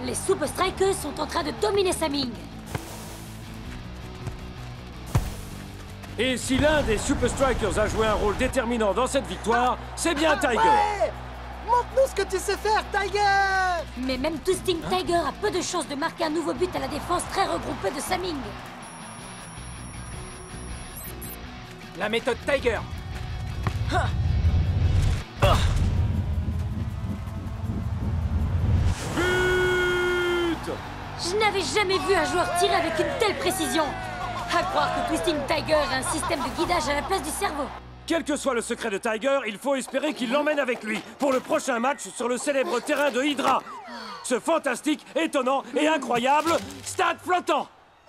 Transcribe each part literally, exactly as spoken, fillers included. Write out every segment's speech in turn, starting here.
Les Super Strikers sont en train de dominer Saming. Et si l'un des Super Strikers a joué un rôle déterminant dans cette victoire, c'est bien Tiger. Ouais! Montre-nous ce que tu sais faire, Tiger! Mais même Twisting hein? Tiger a peu de chances de marquer un nouveau but à la défense très regroupée de Saming. La méthode Tiger. Ah. Ah. But! Je n'avais jamais vu un joueur tirer avec une telle précision. À croire que Twisting Tiger a un système de guidage à la place du cerveau. Quel que soit le secret de Tiger, il faut espérer qu'il l'emmène avec lui pour le prochain match sur le célèbre terrain de Hydra. Ce fantastique, étonnant et incroyable stade flottant.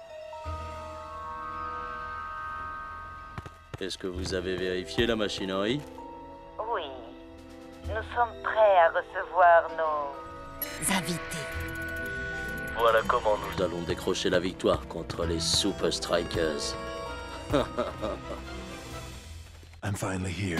Est-ce que vous avez vérifié la machinerie? Oui. Nous sommes prêts à recevoir nos invités. Voilà comment nous allons décrocher la victoire contre les Super Strikers. I'm finally here.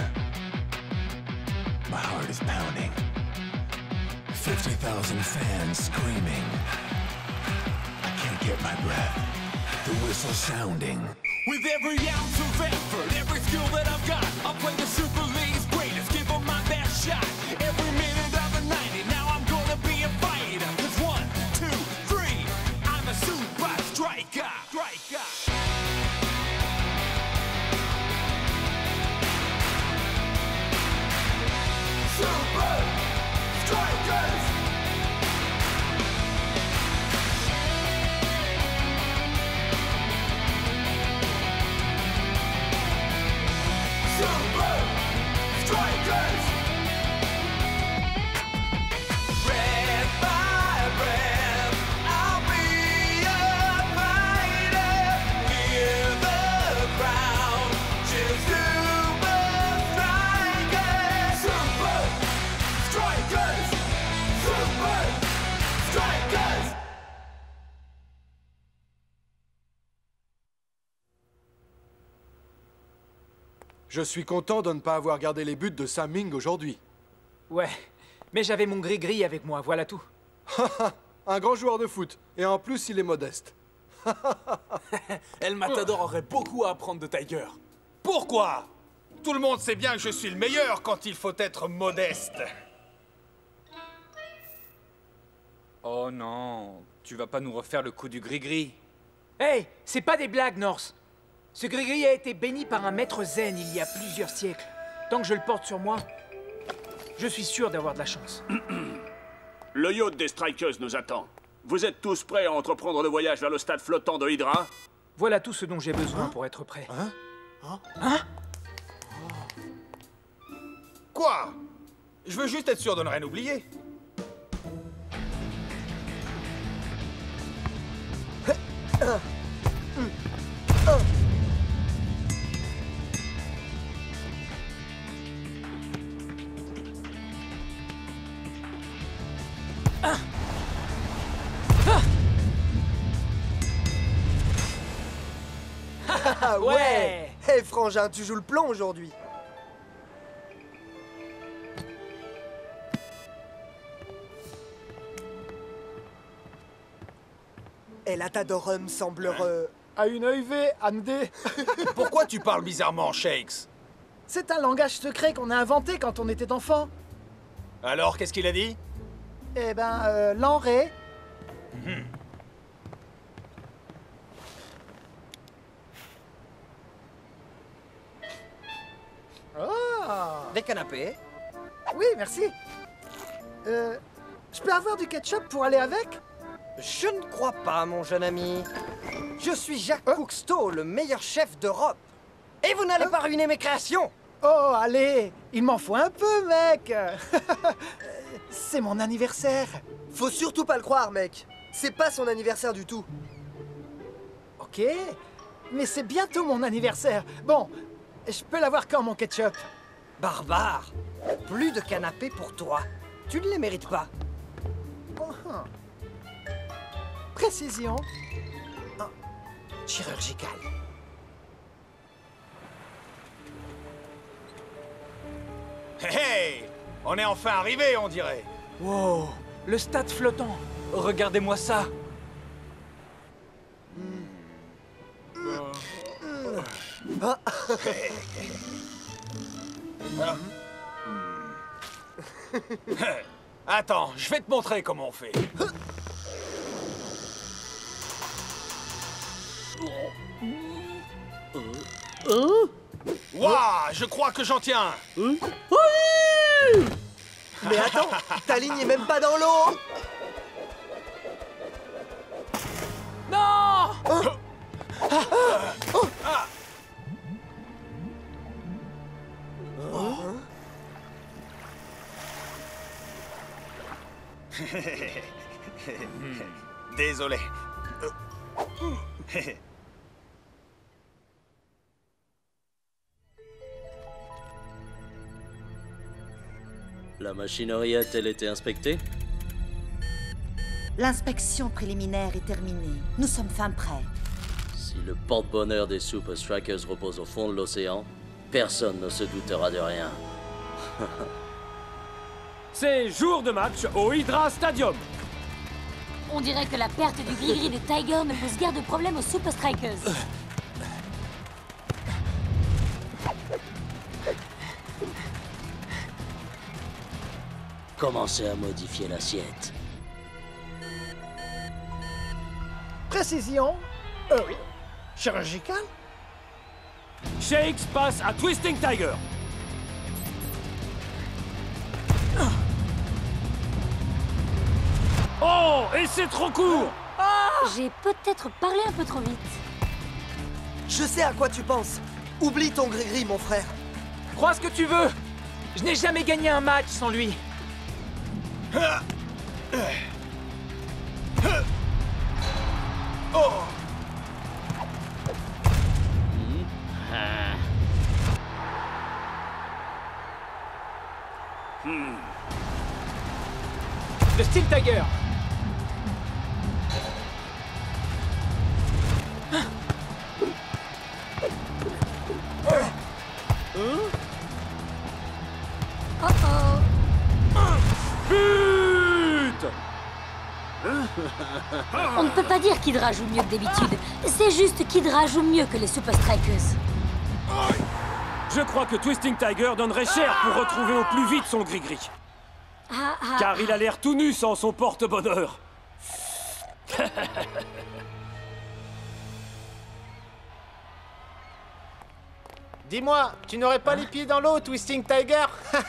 My heart is pounding. fifty thousand fans screaming. I can't get my breath. The whistle sounding. With every ounce of effort, every skill that I've got, I'll play the Super League's greatest, give them my best shot. Every minute of the ninety, now I'm gonna be a fighter. Cause one, two, three, I'm a Super Striker. Striker. Super Strikers! Super Strikers! Breath by breath, I'll be a fighter. Hear the crowd cheer Super Strikers! Super Strikers! Super Strikers! Je suis content de ne pas avoir gardé les buts de Saming aujourd'hui. Ouais, mais j'avais mon gris-gris avec moi, voilà tout. Un grand joueur de foot, et en plus il est modeste. El Matador aurait beaucoup à apprendre de Tiger. Pourquoi? Tout le monde sait bien que je suis le meilleur quand il faut être modeste. Oh non, tu vas pas nous refaire le coup du gris-gris. Hey, c'est pas des blagues, Norse. Ce gris-gris a été béni par un maître zen il y a plusieurs siècles. Tant que je le porte sur moi, je suis sûr d'avoir de la chance. Le yacht des Strikers nous attend. Vous êtes tous prêts à entreprendre le voyage vers le stade flottant de Hydra? Voilà tout ce dont j'ai besoin hein pour être prêt. Hein Hein, hein Quoi? Je veux juste être sûr de ne rien oublier. Ah ouais! Hé hey, frangin, tu joues le plomb aujourd'hui. El Atadorum semble re... À une œil V, Andé. Pourquoi tu parles bizarrement, Shakes? C'est un langage secret qu'on a inventé quand on était enfant. Alors, qu'est-ce qu'il a dit? Eh ben, euh, l'enré. mmh. Oh! Des canapés? Oui, merci. Euh, je peux avoir du ketchup pour aller avec? Je ne crois pas, mon jeune ami. Je suis Jacques oh. Cousteau, le meilleur chef d'Europe. Et vous n'allez oh. pas ruiner mes créations. Oh, allez, il m'en faut un peu, mec. C'est mon anniversaire. Faut surtout pas le croire, mec. C'est pas son anniversaire du tout. Ok, mais c'est bientôt mon anniversaire. Bon, je peux l'avoir quand, mon ketchup? Barbare. Plus de canapés pour toi. Tu ne les mérites pas. Oh. Précision. Oh. Chirurgicale. Hé hey, hey, on est enfin arrivé, on dirait. Wow, le stade flottant. Regardez-moi ça. Ah. Attends, je vais te montrer comment on fait. Waouh, je crois que j'en tiens un. Oui. Mais attends, ta ligne est même pas dans l'eau. Non. Oh. Ah. Oh. Ah. Oh. Désolé. La machinerie a-t-elle été inspectée? L'inspection préliminaire est terminée. Nous sommes fin prêts. Si le porte-bonheur des Super Strikers repose au fond de l'océan, personne ne se doutera de rien. C'est jour de match au Hydra Stadium. On dirait que la perte du gris-gris de Tiger ne pose guère de problème aux Super Strikers. Commencez à modifier l'assiette. Précision. Euh, chirurgicale. Shakes passe à Twisting Tiger. Oh, et c'est trop court. J'ai peut-être parlé un peu trop vite. Je sais à quoi tu penses. Oublie ton gris-gris, mon frère. Crois ce que tu veux. Je n'ai jamais gagné un match sans lui. Oh. Hmm. Le Steel Tiger. Oh oh. But. On ne peut pas dire qu'Hydra joue mieux que d'habitude. C'est juste qu'Hydra joue mieux que les Super Strikers. Je crois que Twisting Tiger donnerait cher pour retrouver au plus vite son gris-gris. Ah, ah, Car il a l'air tout nu sans son porte-bonheur. Dis-moi, tu n'aurais pas les pieds dans l'eau, Twisting Tiger?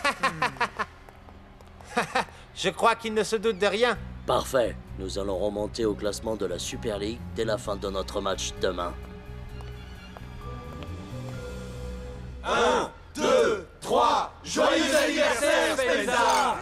Je crois qu'il ne se doute de rien. Parfait. Nous allons remonter au classement de la Super League dès la fin de notre match demain. Un, deux, trois, joyeux anniversaire, Spenza!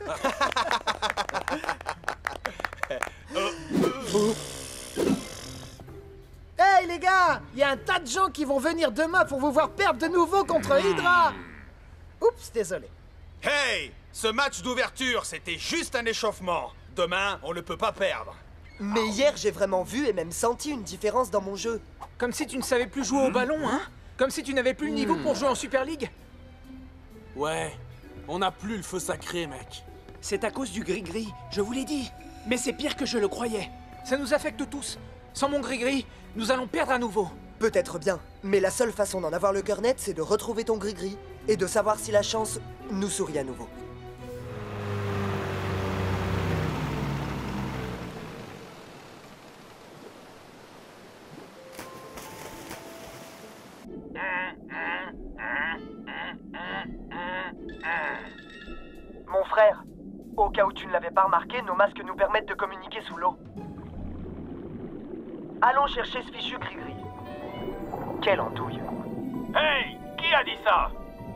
Hey les gars, il y a un tas de gens qui vont venir demain pour vous voir perdre de nouveau contre Hydra. Oups, désolé. Hey! Ce match d'ouverture, c'était juste un échauffement. Demain, on ne peut pas perdre. Mais hier, j'ai vraiment vu et même senti une différence dans mon jeu. Comme si tu ne savais plus jouer au ballon, hein? Comme si tu n'avais plus le niveau pour jouer en Super League. Ouais, on n'a plus le feu sacré, mec. C'est à cause du gris-gris, je vous l'ai dit. Mais c'est pire que je le croyais. Ça nous affecte tous. Sans mon gris-gris, nous allons perdre à nouveau. Peut-être bien, mais la seule façon d'en avoir le cœur net, c'est de retrouver ton gris-gris et de savoir si la chance nous sourit à nouveau. Mon frère, au cas où tu ne l'avais pas remarqué, nos masques nous permettent de communiquer sous l'eau. Allons chercher ce fichu gris-gris. Quelle andouille. Hey! Qui a dit ça?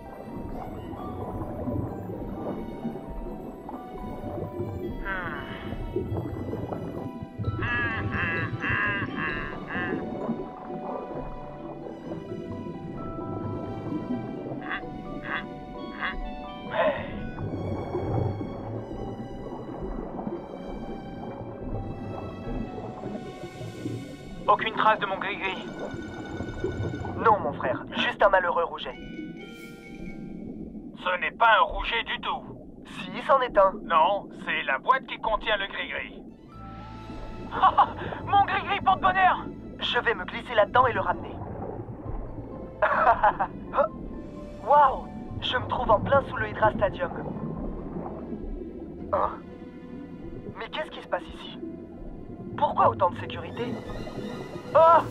Aucune trace de mon gris-gris. Non, mon frère, juste un malheureux rouget. Ce n'est pas un rouget du tout. Si, c'en est un. Non, c'est la boîte qui contient le gris-gris. Mon gris-gris porte-bonheur! Je vais me glisser là-dedans et le ramener. Waouh! Je me trouve en plein sous le Hydra Stadium. Hein? Mais qu'est-ce qui se passe ici? Pourquoi autant de sécurité? Oh!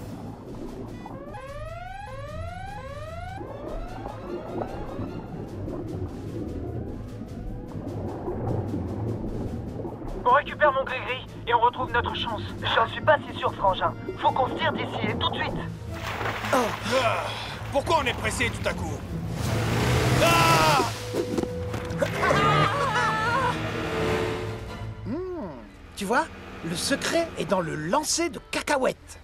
On récupère mon gris-gris et on retrouve notre chance. J'en suis pas si sûr, frangin. Faut qu'on se tire d'ici et tout de suite. Ah, pourquoi on est pressé tout à coup? Ah! Hmm, tu vois, le secret est dans le lancer de cacahuètes.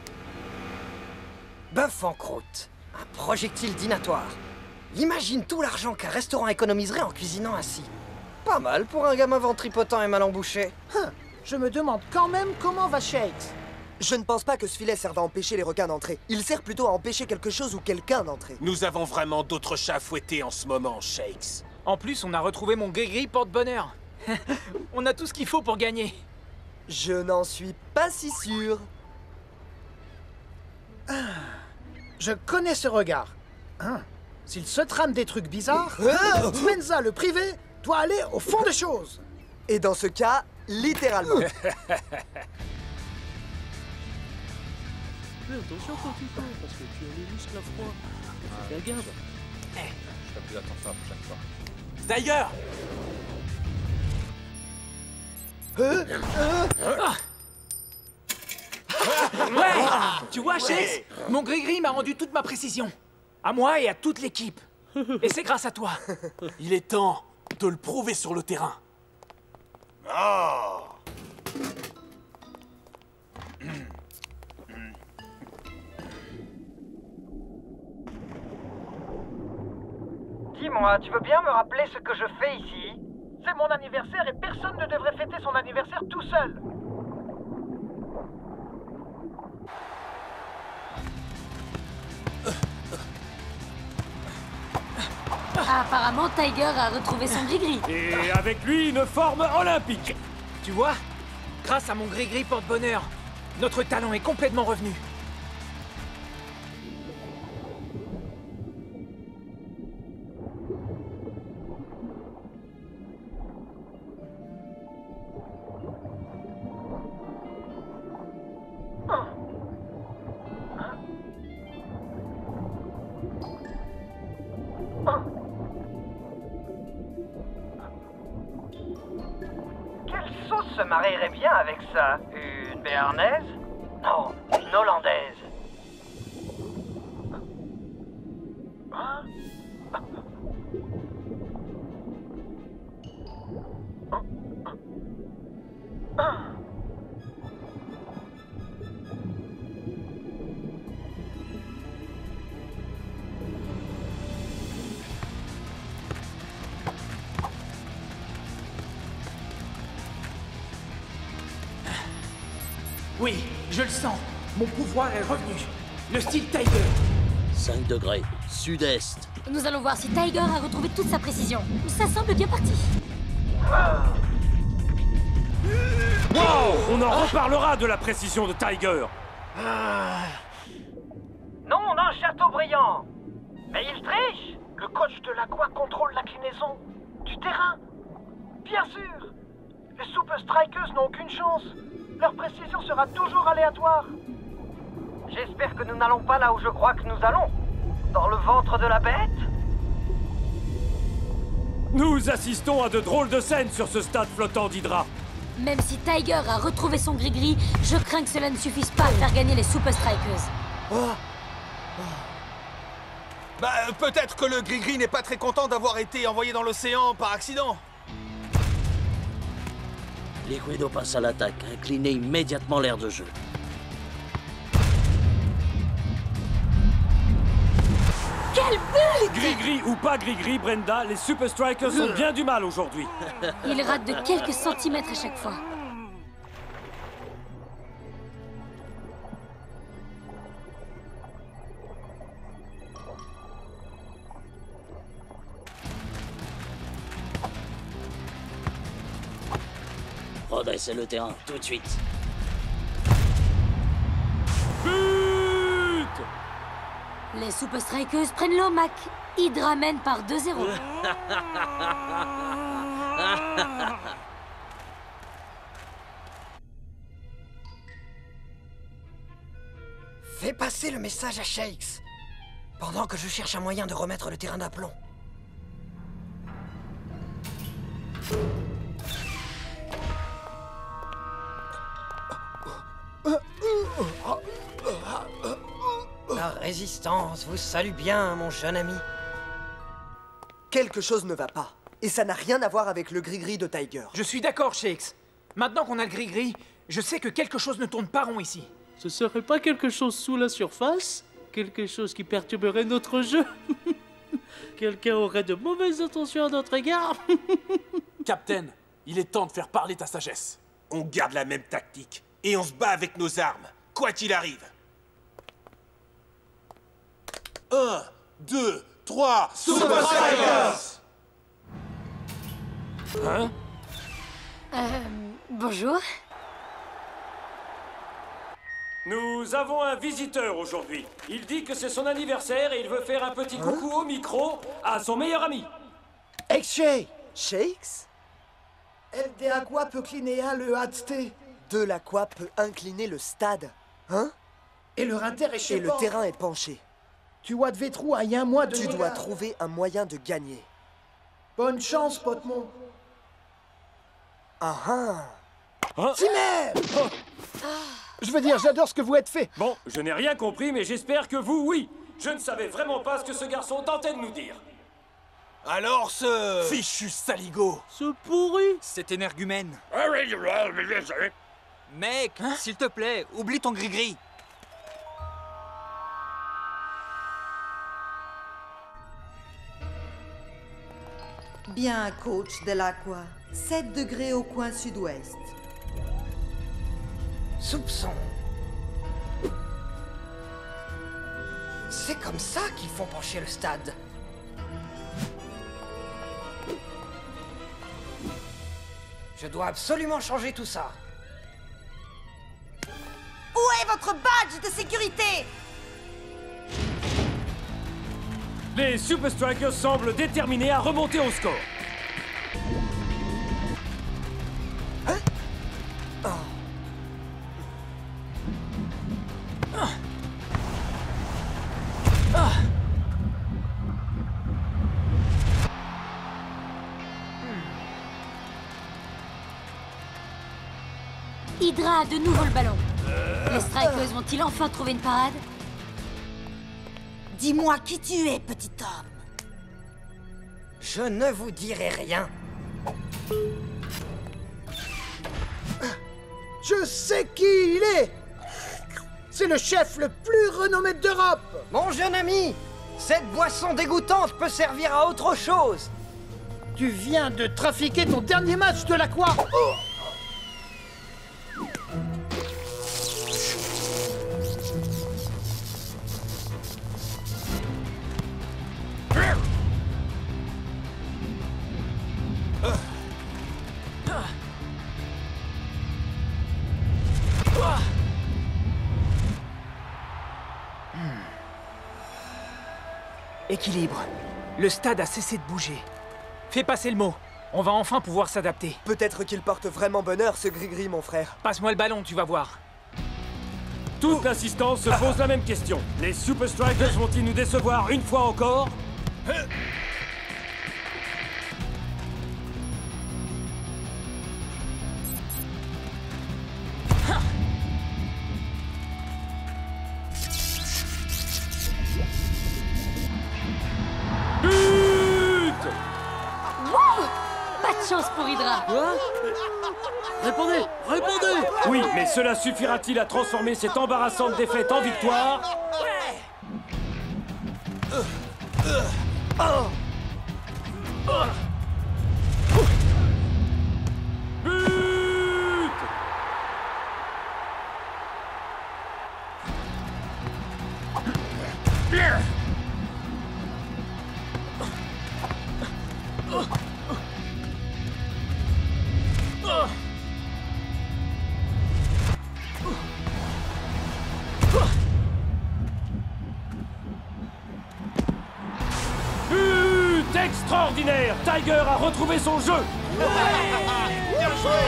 Bœuf en croûte. Un projectile dînatoire. Imagine tout l'argent qu'un restaurant économiserait en cuisinant ainsi. Pas mal pour un gamin ventripotent et mal embouché. Hein, je me demande quand même comment va Shakes. Je ne pense pas que ce filet serve à empêcher les requins d'entrer. Il sert plutôt à empêcher quelque chose ou quelqu'un d'entrer. Nous avons vraiment d'autres chats à fouetter en ce moment, Shakes. En plus, on a retrouvé mon gris-gris porte-bonheur. On a tout ce qu'il faut pour gagner. Je n'en suis pas si sûr. Ah, je connais ce regard. Hein, s'il se trame des trucs bizarres, Spenza, le privé, doit aller au fond des choses. Et dans ce cas, littéralement. Fais attention quand tu cours, parce que tu as les muscles à froid. Fais gaffe. Eh, je ferai plus attention la prochaine fois. D'ailleurs Ouais! Tu vois, Shakes, mon gris-gris m'a rendu toute ma précision. À moi et à toute l'équipe. Et c'est grâce à toi. Il est temps de le prouver sur le terrain. Oh! Dis-moi, tu veux bien me rappeler ce que je fais ici? C'est mon anniversaire et personne ne devrait fêter son anniversaire tout seul. Ah, apparemment, Tiger a retrouvé son gris-gris. Et avec lui, une forme olympique. Tu vois, grâce à mon gris-gris porte-bonheur, notre talent est complètement revenu. Quelle sauce se marierait bien avec ça? Une béarnaise? Non, une hollandaise. Hein? Oui, je le sens. Mon pouvoir est revenu. Le style Tiger. cinq degrés, sud-est. Nous allons voir si Tiger a retrouvé toute sa précision. Ça semble bien parti. Wow! On en reparlera de la précision de Tiger. Non, on a un château brillant. Mais il triche. Le coach de l'Aqua contrôle l'inclinaison du terrain. Bien sûr. Les Super Strikers n'ont aucune chance. Leur précision sera toujours aléatoire. J'espère que nous n'allons pas là où je crois que nous allons. Dans le ventre de la bête. Nous assistons à de drôles de scènes sur ce stade flottant d'Hydra. Même si Tiger a retrouvé son gris-gris, je crains que cela ne suffise pas à faire gagner les Super Strikers. Oh. Bah, euh, peut-être que le gris-gris n'est pas très content d'avoir été envoyé dans l'océan par accident. Liquido passe à l'attaque, inclinez immédiatement l'aire de jeu. Quel but! Gris-gris ou pas gris-gris, Brenda, les Super Strikers ont bien du mal aujourd'hui. Il rate de quelques centimètres à chaque fois. Redressez le terrain, tout de suite. Les Super Strikers prennent l'eau, Mac. Hydra mène par deux zéro. Fais passer le message à Shakes, pendant que je cherche un moyen de remettre le terrain d'aplomb. La résistance vous salue bien, mon jeune ami. Quelque chose ne va pas. Et ça n'a rien à voir avec le gris-gris de Tiger. Je suis d'accord, Shakes. Maintenant qu'on a le gris-gris, je sais que quelque chose ne tourne pas rond ici. Ce serait pas quelque chose sous la surface? Quelque chose qui perturberait notre jeu? Quelqu'un aurait de mauvaises intentions à notre égard? Captain, il est temps de faire parler ta sagesse. On garde la même tactique, et on se bat avec nos armes, quoi qu'il arrive. Un, deux, trois, Super Strikers! Hein? Euh... Bonjour. Nous avons un visiteur aujourd'hui. Il dit que c'est son anniversaire et il veut faire un petit coucou au micro à son meilleur ami. Ex-Shay! Shakes? El de agua peut clinéa le haste. De l'aqua peut incliner le stade. Hein? Et le rinter est Et chez le terrain est penché. Tu vois de Vétrou à y un mois de Tu regard. dois trouver un moyen de gagner. Bonne chance, Potemon. Ah ah! Hein? Timer! Je veux dire, j'adore ce que vous êtes fait. Bon, je n'ai rien compris, mais j'espère que vous, oui. Je ne savais vraiment pas ce que ce garçon tentait de nous dire. Alors ce... Fichu saligo! Ce pourri! Cet énergumène. Mec, s'il te plaît, oublie ton gris-gris. Bien, coach de l'Aqua. sept degrés au coin sud-ouest. Soupçon. C'est comme ça qu'ils font pencher le stade. Je dois absolument changer tout ça. Où est votre badge de sécurité? Les Super Strikers semblent déterminés à remonter au score. Hein? Oh. Ah. Ah. Hydra a de nouveau le ballon. Les Strikers vont-ils enfin trouver une parade? Dis-moi qui tu es, petit homme. Je ne vous dirai rien. Je sais qui il est. C'est le chef le plus renommé d'Europe. Mon jeune ami, cette boisson dégoûtante peut servir à autre chose. Tu viens de trafiquer ton dernier match de l'Aqua. Oh. Équilibre. Le stade a cessé de bouger. Fais passer le mot. On va enfin pouvoir s'adapter. Peut-être qu'il porte vraiment bonheur, ce gris-gris, mon frère. Passe-moi le ballon, tu vas voir. Toute l'assistance se pose la même question. Les Super Strikers vont-ils nous décevoir une fois encore? Chance pour Hydra. Quoi? Répondez! Répondez! Oui, mais cela suffira-t-il à transformer cette embarrassante défaite en victoire? But! extraordinaire. Tiger a retrouvé son jeu. Bien joué.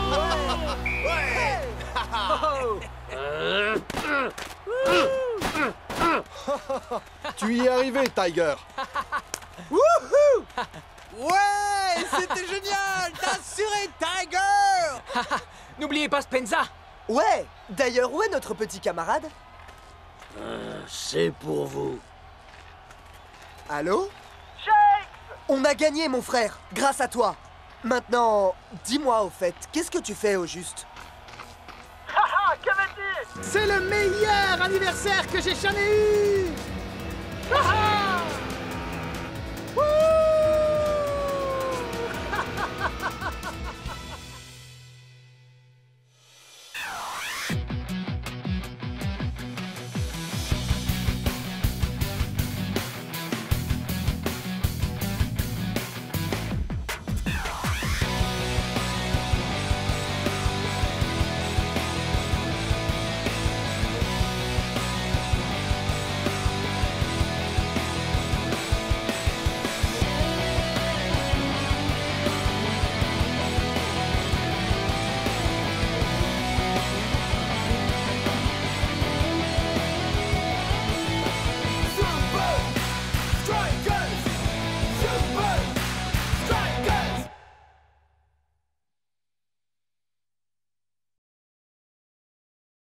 Tu y es arrivé, Tiger. Wouhou! Ouais, c'était génial. T'as assuré, Tiger. N'oubliez pas Spenza. Ouais. D'ailleurs, où est notre petit camarade? Euh, C'est pour vous. Allô? Shakes! On a gagné, mon frère, grâce à toi. Maintenant, dis-moi au fait, qu'est-ce que tu fais au juste? Haha, que veux-tu? C'est le meilleur anniversaire que j'ai jamais eu. Haha!